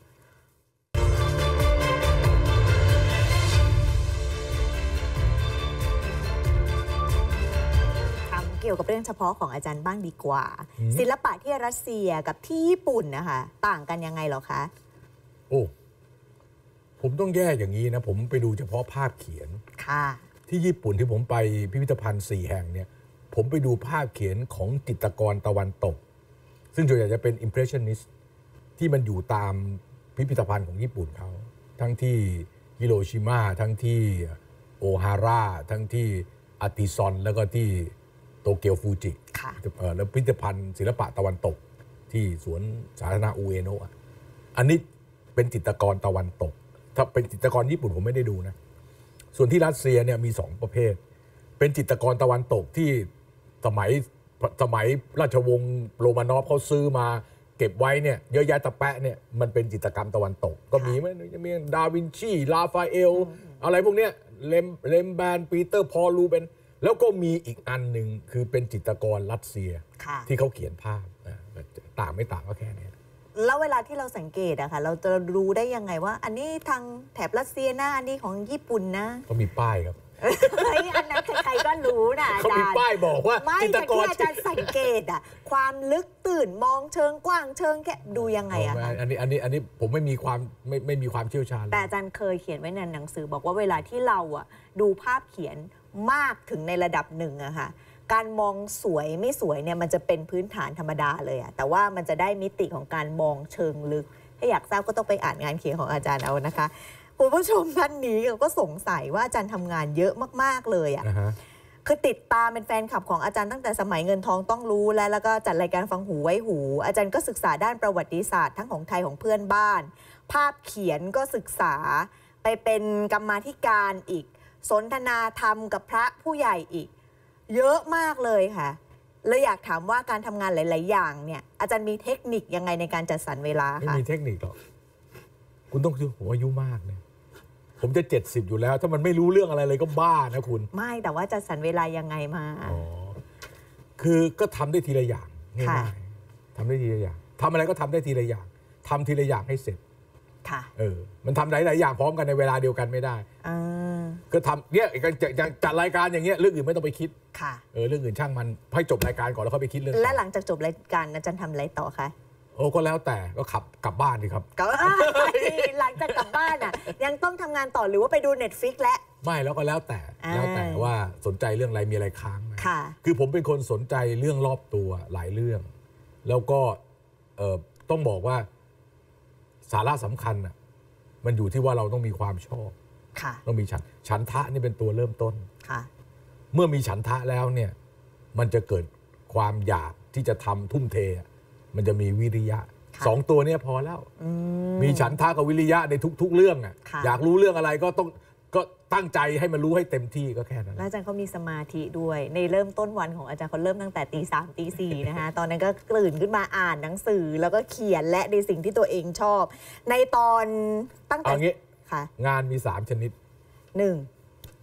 Speaker 1: เกี่ยวกับเรื่องเฉพาะของอาจารย์บ้างดีกว่าศิลปะที่รัสเซียกับที่ญี่ปุ่นนะคะต่างกันยังไงหรอคะ
Speaker 2: โอ้ผมต้องแยกอย่างนี้นะผมไปดูเฉพาะภาพเขียนที่ญี่ปุ่นที่ผมไปพิพิธภัณฑ์4 แห่งเนี่ยผมไปดูภาพเขียนของจิตรกรตะวันตกซึ่งส่วนใหญ่จะเป็น impressionist ที่มันอยู่ตามพิพิธภัณฑ์ของญี่ปุ่นเขาทั้งที่ฮิโรชิมาทั้งที่โอฮาร่าทั้งที่อาติซอนแล้วก็ที่โตเกียวฟูจิแล้วพิพิธภัณฑ์ศิลปะตะวันตกที่สวนสาธารณะอุเอโนะอันนี้เป็นจิตรกรตะวันตกถ้าเป็นจิตรกรญี่ปุ่นผมไม่ได้ดูนะส่วนที่รัสเซียเนี่ยมี2 ประเภทเป็นจิตรกรตะวันตกที่สมัยราชวงศ์โรมานอฟเขาซื้อมาเก็บไว้เนี่ยเยอะแยะตะแปะเนี่ยมันเป็นจิตรกรรมตะวันตกก็มีมีดาวินชีลาฟาเอลอะไรพวกเนี้ยเลมแบนปีเตอร์พอลลูเบนแล้วก็มีอีกอันหนึ่งคือเป็นจิตรกรรัสเซียที่เขาเขียนภาพต่างไม่ต่างก็แค่นี้
Speaker 1: แล้วเวลาที่เราสังเกตอะค่ะเราจะรู้ได้ยังไงว่าอันนี้ทางแถบรัสเซียนะอันนี้ของญี่ปุ่นนะ
Speaker 2: เขามีป้ายครับ
Speaker 1: อันนั้นใครๆก็รู้นะอาจารย์
Speaker 2: เขามีป้ายบอกว่า
Speaker 1: จิตรกรที่อาจารย์สังเกตอะความลึกตื่นมองเชิงกว้างเชิงแค่ดูยังไงอะคะ
Speaker 2: อันนี้ผมไม่มีความเชี่ยวชาญ
Speaker 1: แต่อาจารย์เคยเขียนไว้ในหนังสือบอกว่าเวลาที่เราอะดูภาพเขียนมากถึงในระดับหนึ่งอะค่ะการมองสวยไม่สวยเนี่ยมันจะเป็นพื้นฐานธรรมดาเลยอะแต่ว่ามันจะได้มิติของการมองเชิงลึกถ้าอยากทราบก็ต้องไปอ่านงานเขียนของอาจารย์เอานะคะคุณผู้ชมท่านนี้ก็สงสัยว่าอาจารย์ทำงานเยอะมากๆเลยอะคือติดตามเป็นแฟนคลับของอาจารย์ตั้งแต่สมัยเงินทองต้องรู้แล้วก็จัดรายการฟังหูไว้หูอาจารย์ก็ศึกษาด้านประวัติศาสตร์ทั้งของไทยของเพื่อนบ้านภาพเขียนก็ศึกษาไปเป็นกรรมาธิการอีกสนทนาธรรมกับพระผู้ใหญ่อีกเยอะมากเลยค่ะเลยอยากถามว่าการทำงานหลายๆอย่างเนี่ยอาจารย์มีเทคนิคยังไงในการจัดสรรเวลาคะ
Speaker 2: ไม่มีเทคนิคหรอกคุณต้องคือผมอายุมากเนี่ยผมจะ70อยู่แล้วถ้ามันไม่รู้เรื่องอะไรเลยก็บ้านะคุณ
Speaker 1: ไม่แต่ว่าจัดสรรเวลายังไงมา
Speaker 2: คือก็ทำได้ทีละอย่างง่ายๆทำได้ทีละอย่างทำอะไรก็ทำได้ทีละอย่างทำทีละอย่างให้เสร็จมันทำหลายๆอย่างพร้อมกันในเวลาเดียวกันไม่ได้ก็ทำเนี่ยจัดรายการอย่างเงี้ยเรื่องอื่นไม่ต้องไปคิดเรื่องอื่นช่างมันให้จบรายการก่อนแล้วค่อยไปคิดเรื่อง
Speaker 1: และหลังจากจบรายการอาจารย์ทำอะไรต่อคะ
Speaker 2: ก็แล้วแต่ก็ขับกลับบ้านดีครับ
Speaker 1: หลังจากกลับบ้านอ่ะยังต้องทำงานต่อหรือว่าไปดู Netflix และ
Speaker 2: ไม่แล้วก็แล้วแต่ว่าสนใจเรื่องอะไรมีอะไรค้างไหมคือผมเป็นคนสนใจเรื่องรอบตัวหลายเรื่องแล้วก็ต้องบอกว่าสาระสำคัญอ่ะมันอยู่ที่ว่าเราต้องมีความชอบต้องมีฉันทะนี่เป็นตัวเริ่มต้นเมื่อมีฉันทะแล้วเนี่ยมันจะเกิดความอยากที่จะทำทุ่มเทมันจะมีวิริยะ2 ตัวนี้พอแล้วมีฉันทะกับวิริยะในทุกๆเรื่องอยากรู้เรื่องอะไรก็ตั้งใจให้มันรู้ให้เต็มที่ก็แค่นั้น
Speaker 1: อาจารย์เขามีสมาธิด้วยในเริ่มต้นวันของอาจารย์เขาเริ่มตั้งแต่ตี 3 ตี 4นะคะตอนนั้นก็ตื่นขึ้นมาอ่านหนังสือแล้วก็เขียนและในสิ่งที่ตัวเองชอบในตอนตั้งแต่
Speaker 2: งานมี3 ชนิด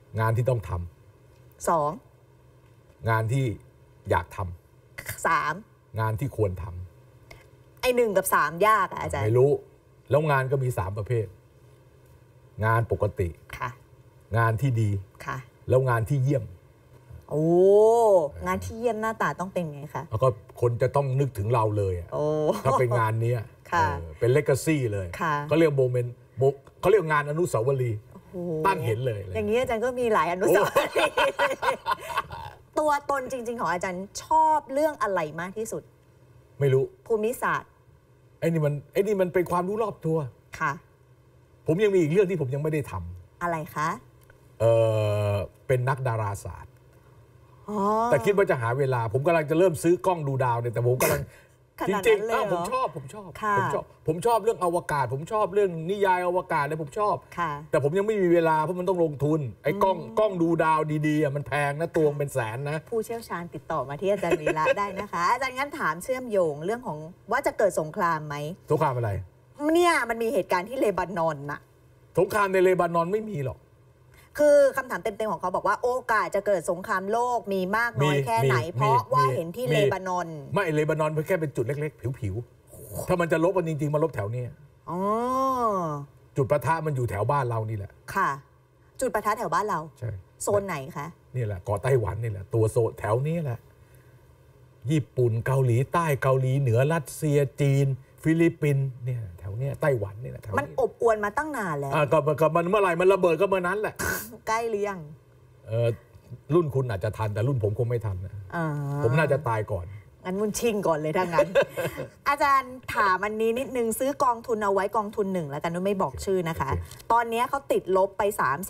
Speaker 2: งานที่ต้องทำ
Speaker 1: 2
Speaker 2: งานที่อยากทำ
Speaker 1: 3
Speaker 2: งานที่ควรทำ
Speaker 1: ไอ้1 กับ 3 ยากอะอาจารย์
Speaker 2: ไม่รู้แล้วงานก็มี3 ประเภท งานปกติ
Speaker 1: ค่ะ
Speaker 2: งานที่ดี
Speaker 1: ค่ะ
Speaker 2: แล้วงานที่เยี่ยม
Speaker 1: โอ้งานที่เยี่ยมหน้าตาต้องเป็นไงคะ
Speaker 2: แล้วก็คนจะต้องนึกถึงเราเลยอะ
Speaker 1: โอ้
Speaker 2: ถ้าเป็นงานเนี้ย
Speaker 1: ค่ะ
Speaker 2: เป็นเลกาซี่เลย
Speaker 1: ค่ะ
Speaker 2: เขาเรียกโมเมนต์เขาเรียกงานอนุสาวรีย์
Speaker 1: โอ้โห
Speaker 2: ตั้งเห็นเลย
Speaker 1: อย่างนี้อาจารย์ก็มีหลายอนุสาวรีย์ตัวตนจริง ๆ ของอาจารย์ชอบเรื่องอะไรมากที่สุด
Speaker 2: ไม่รู้
Speaker 1: ภูมิศาสตร์
Speaker 2: ไอ้นี่มันเป็นความรู้รอบตัว
Speaker 1: ค่ะ
Speaker 2: ผมยังมีอีกเรื่องที่ผมยังไม่ได้ท
Speaker 1: อะไรคะ
Speaker 2: ำเป็นนักดาราศาสตร์
Speaker 1: อ๋อ
Speaker 2: แต่คิดว่าจะหาเวลา ผมกำลังจะเริ่มซื้อกล้องดูดาวเนี่ยแต่ผมกำลัง
Speaker 1: ข
Speaker 2: จ
Speaker 1: นาด
Speaker 2: ริ
Speaker 1: นั้
Speaker 2: ง
Speaker 1: นเลย
Speaker 2: ๆ
Speaker 1: เหรอ
Speaker 2: ผมชอบ
Speaker 1: ค่ะ
Speaker 2: ผมชอบเรื่องอวกาศ ผมชอบเรื่องนิยายอวกาศเลยผมชอบ
Speaker 1: ค่ะ
Speaker 2: แต่ผมยังไม่มีเวลาเพราะมันต้องลงทุนไอ้กล้องดูดาวดีๆมันแพงนะตัวมันเป็นแสนนะ
Speaker 1: ผู้เชี่ยวชาญติดต่อมาที่อาจารย์วีระได้นะคะ อาจารย์งั้นถามเชื่อมโยงเรื่องของว่าจะเกิดสงครามไหม
Speaker 2: สงครามอะไร
Speaker 1: เนี่ยมันมีเหตุการณ์ที่เลบานอนน่ะ
Speaker 2: สงครามในเลบานอนไม่มีหรอก
Speaker 1: คือคำถามเต็มๆของเขาบอกว่าโอกาสจะเกิดสงครามโลกมีมากน้อยแค่ไหน เพราะว่าเห็นที่เลบานอน
Speaker 2: ไม่เลบานอนมันแค่เป็นจุดเล็กๆ ผิวๆถ้ามันจะลบกันจริงๆมันลบแถวนี้
Speaker 1: อ๋อ
Speaker 2: จุดปะทะมันอยู่แถวบ้านเรานี่แหละ
Speaker 1: ค่ะ จุดประทัดแถวบ้านเรา
Speaker 2: ใช่
Speaker 1: โซนไหนคะ
Speaker 2: นี่แหละเกาะไต้หวันนี่แหละตัวโซนแถวนี้แหละญี่ปุ่นเกาหลีใต้เกาหลีเหนือรัสเซียจีน ฟิลิปปินส์เนี่ยแถวเนี้ยไต้หวันนี่แหละแถว
Speaker 1: มันอบอวนมาตั้งนานแล้ว
Speaker 2: ก็มันเมื่อไหร่มันระเบิดก็เมื่อนั้นแหละ
Speaker 1: ใกล้หรือยัง
Speaker 2: รุ่นคุณอาจจะทันแต่รุ่นผมคงไม่ทันนะ
Speaker 1: อ่า
Speaker 2: ผมน่าจะตายก่อน
Speaker 1: งั้นมุนชิงก่อนเลยถ้างั้น อาจารย์ถามอันนี้นิดนึงซื้อกองทุนเอาไว้กองทุนหนึ่งแล้วกันไม่บอกชื่อนะคะ
Speaker 2: โอเค
Speaker 1: ตอนนี้เขาติดลบไป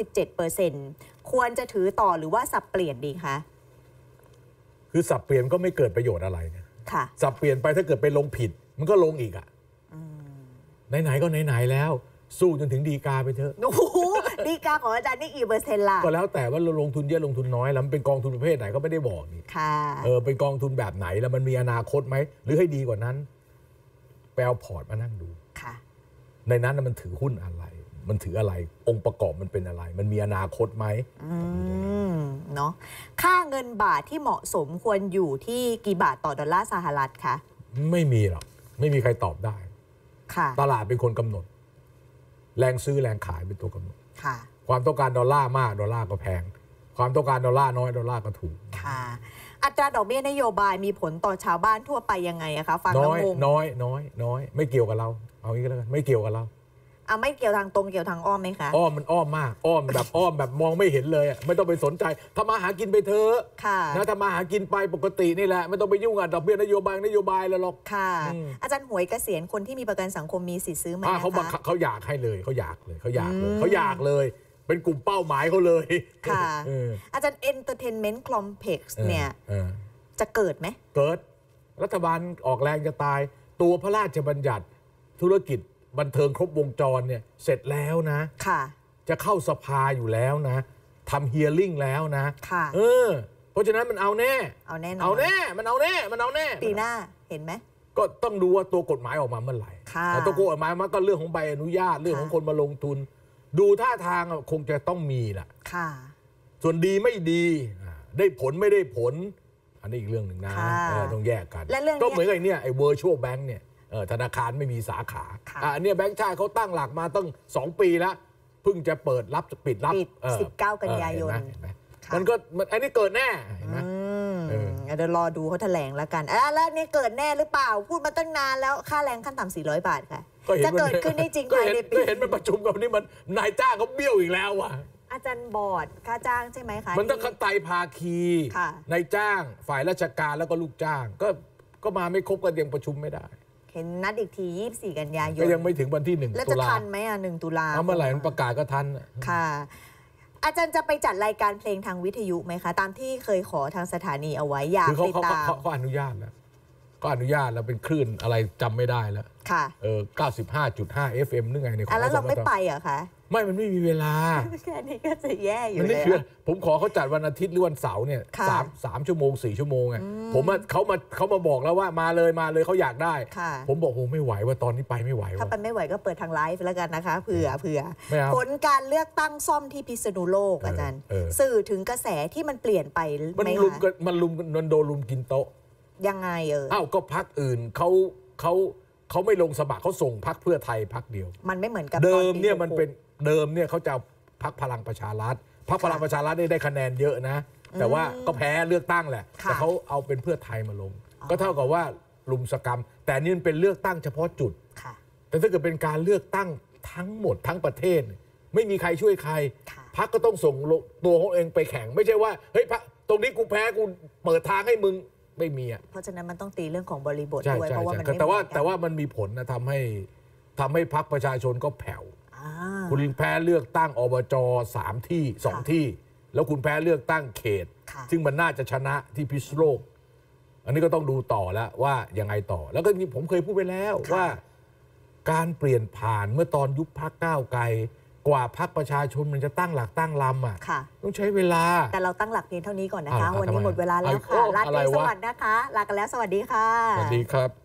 Speaker 1: 37%ควรจะถือต่อหรือว่าสับเปลี่ยนดีคะ
Speaker 2: คือสับเปลี่ยนก็ไม่เกิดประโยชน์อะไรนะ
Speaker 1: ค่ะ
Speaker 2: สับเปลี่ยนไปถ้าเกิดไปลงผิด มันก็ลงอีกอ่ะไหนๆก็ไหนๆแล้ว สู้จนถึงดีกาไปเถอะ
Speaker 1: โอ้โหดีกาของอาจารย์นี่กี่เปอร์เซ็นต์ล่ะ
Speaker 2: ก็แล้วแต่ว่าเราลงทุนเยอะลงทุนน้อยแล้วมันเป็นกองทุนประเภทไหนก็ไม่ได้บอกนี่
Speaker 1: ค่ะ
Speaker 2: เป็นกองทุนแบบไหนแล้วมันมีอนาคตไหมหรือให้ดีกว่านั้นไปเอาพอร์ตมานั่งดู
Speaker 1: ค่ะ
Speaker 2: ในนั้นน่ะมันถือหุ้นอะไร มันถืออะไรองค์ประกอบมันเป็นอะไร มันมีอนาคตไหม
Speaker 1: เนาะค่าเงินบาทที่เหมาะสมควรอยู่ที่กี่บาทต่อดอลลาร์สหรัฐคะ
Speaker 2: ไม่มีหรอกไม่มีใครตอบได้
Speaker 1: ค่ะ
Speaker 2: ตลาดเป็นคนกำหนด แรงซื้อแรงขายเป็นตัวกำหนด
Speaker 1: ค่ะ
Speaker 2: ความต้องการดอลลาร์มากดอลลาร์ก็แพง ความต้องการดอลลาร์น้อยดอลลาร์ก็ถูก
Speaker 1: ค่ะ อัตราดอกเบี้ยนโยบายมีผลต่อชาวบ้านทั่วไปยังไงอะคะฟัง
Speaker 2: น้
Speaker 1: แล้ว
Speaker 2: อย
Speaker 1: งง
Speaker 2: น้อยไม่เกี่ยวกับเรา เอางี้ก็แล้วกันไม่เกี่ยวกับเรา
Speaker 1: ไม่เกี่ยวทางตรงเกี่ยวทางอ้อมไหมคะ
Speaker 2: อ้อมมันอ้อมมากอ้อมแบบมองไม่เห็นเลยอะไม่ต้องไปสนใจทำมาหากินไปเถอะ
Speaker 1: ค่ะ
Speaker 2: นะทำมาหากินไปปกตินี่แหละไม่ต้องไปยุ่งกับดอกเบี้ยนโยบายแล้วหรอก
Speaker 1: ค่ะ
Speaker 2: อืม
Speaker 1: อาจารย์หวยเกษียณคนที่มีประกันสังคมมีสิทธิ์ซื้อไหม
Speaker 2: เขาบัง
Speaker 1: นะ
Speaker 2: คั
Speaker 1: คะ
Speaker 2: บเขาอยากให้เลยเขาอยากเลยเขาอยากเลย เป็นกลุ่มเป้าหมายเขาเลย
Speaker 1: ค่ะ
Speaker 2: เออ
Speaker 1: อาจารย์ Entertainment Complex เนี่ย
Speaker 2: เออ
Speaker 1: จะเกิดไหม
Speaker 2: เกิดรัฐบาลออกแรงจะตาย ตัวพระราชบัญญัติธุรกิจบันเทิงครบวงจรเนี่ยเสร็จแล้วนะ
Speaker 1: ค่ะ
Speaker 2: จะเข้าสภาอยู่แล้วนะทำเฮียริ่งแล้วนะ
Speaker 1: ค่ะ
Speaker 2: เพราะฉะนั้นมันเอาแน่
Speaker 1: เอาแน่นอน
Speaker 2: เอาแน่มันเอาแน่มันเอาแน่
Speaker 1: ปีหน้าเห็นไหม
Speaker 2: ก็ต้องดูว่าตัวกฎหมายออกมาเมื่อไหร่
Speaker 1: ค่ะ
Speaker 2: แต่ตัวกฎหมายมันก็เรื่องของใบอนุญาตเรื่องของคนมาลงทุน ดูท่าทางคงจะต้องมีแหละ
Speaker 1: ค่ะ
Speaker 2: ส่วนดีไม่ดีได้ผลไม่ได้ผล อันนี้อีกเรื่องหนึ่งนะ
Speaker 1: ค่ะ
Speaker 2: ต้องแยกกัน
Speaker 1: และเรื่อง
Speaker 2: ก็เหมือนกับไอ้เนี่ยไอ้ virtual bank เนี่ยธนาคารไม่มีสาขา
Speaker 1: ค่ะ
Speaker 2: อันเนี้ยแบงก์ชาติเขาตั้งหลักมาตั้ง2 ปีแล้วเพิ่งจะเปิดรับปิดรับ
Speaker 1: ปิด19 กันยายน
Speaker 2: เห็นไหม
Speaker 1: ค่ะ
Speaker 2: มันก็อันนี้เกิดแน่เห็นไหม เออ
Speaker 1: เดี๋ยวรอดูเขาแถลงแล้วกันแล้วเนี่ยเกิดแน่หรือเปล่า พูดมาตั้งนานแล้วค่าแรงขั้นต่ำ400 บาทค่ะ จะเกิดขึ้นได้จริง
Speaker 2: ก็
Speaker 1: ภาย
Speaker 2: เห็น
Speaker 1: ในปี
Speaker 2: ก็เห็นมันประชุมกันวันนี้มันนายจ้างเขาเบี้ยวอีกแล้วว่ะ
Speaker 1: อาจารย์บอร์ดค่าจ้างใช่ไหมคะ
Speaker 2: มันต้อง
Speaker 1: ที่
Speaker 2: ไตรภาคี
Speaker 1: ค่ะ
Speaker 2: นายจ้างฝ่ายราชการแล้วก็ลูกจ้าง ก็มาไม่ครบกันยังประชุมไม่ได้
Speaker 1: เห็นนัดอีกที 24 กันยายน
Speaker 2: ก็ยังไม่ถึงวันที่1
Speaker 1: แล้ว
Speaker 2: ตุ
Speaker 1: จะ
Speaker 2: ลา
Speaker 1: ทันไหม1 ตุลา
Speaker 2: เอาเมื่อไหร่มันประกาศก็ทัน
Speaker 1: ค่ะ อาจารย์จะไปจัดรายการเพลงทางวิทยุไหมคะ ตามที่เคยขอทางสถานีเอาไว้อยาก
Speaker 2: คือเขา
Speaker 1: ติด
Speaker 2: เขา
Speaker 1: ตาม
Speaker 2: เขาอนุญาตแล้วก็อนุญาตแล้วเป็นคลื่นอะไรจำไม่ได้แล้ว
Speaker 1: ค่ะ
Speaker 2: 95.5 FM นึกไงในของ
Speaker 1: แล้วเราไม่ไปเหรอคะ
Speaker 2: มันไม่มีเวลา
Speaker 1: แค่นี้ก็จะแย่อยู่
Speaker 2: เลยผมขอเขาจัดวันอาทิตย์หรือวันเสาร์เนี่ย3 ชั่วโมง 4 ชั่วโมงไงผมเขามาบอกแล้วว่ามาเลยเขาอยากได้ผมบอกโอ้ไม่ไหวว่าตอนนี้ไปไม่ไหว
Speaker 1: ถ้าไปไม่ไหวก็เปิดทางไลฟ์แล้วกันนะคะเผื่อผลการเลือกตั้งซ่อมที่พิษณุโลกอาจารย์สื่อถึงกระแสที่มันเปลี่ยนไป
Speaker 2: มันโดนลุมกินโต๊ะ
Speaker 1: ยังไง
Speaker 2: ก็พรรคอื่นเขาไม่ลงสมัครเขาส่งพรรคเพื่อไทยพรรคเดียว
Speaker 1: มันไม่เหมือนกับ
Speaker 2: เดิมเนี่ยมันเป็นเดิมเนี่ยเขาจะพรรคพลังประชารัฐพลังประชารัฐได้คะแนนเยอะนะแต่ว่าก็แพ้เลือกตั้งแหละแต่เขาเอาเป็นเพื่อไทยมาลงก็เท่ากับว่าลุมสกรรมแต่นี่มันเป็นเลือกตั้งเฉพาะจุดแต่ถ้าเกิดเป็นการเลือกตั้งทั้งหมดทั้งประเทศไม่มีใครช่วยใครพรรคก็ต้องส่งตัวของเองไปแข่งไม่ใช่ว่าเฮ้ยตรงนี้กูแพ้กูเปิดทางให้มึงไม่มี
Speaker 1: เพราะฉะนั้นมันต้องตีเรื่องของบริบทด้วยเพราะว่ามัน
Speaker 2: แต่ว่ามันมีผลนะทำให้พรรคประชาชนก็แผ่วคุณแพ้เลือกตั้งอบจ3 ที่ 2 ที่แล้วคุณแพ้เลือกตั้งเขตซึ่งมันน่าจะชนะที่พิษณุโลกอันนี้ก็ต้องดูต่อแล้วว่ายังไงต่อแล้วก็ผมเคยพูดไปแล้วว่าการเปลี่ยนผ่านเมื่อตอนยุบพรรคก้าวไกลกว่าพรรคประชาชนมันจะตั้งหลักตั้งลำต้องใช้เวลา
Speaker 1: แต่เราตั้งหลักเพียงเท่านี้ก่อนนะคะวันนี้หมดเวลาแล้วค่ะราตรีสวัสดิ์นะคะลากันแล้วสวัสดีค่ะ
Speaker 2: สวัสดีครับ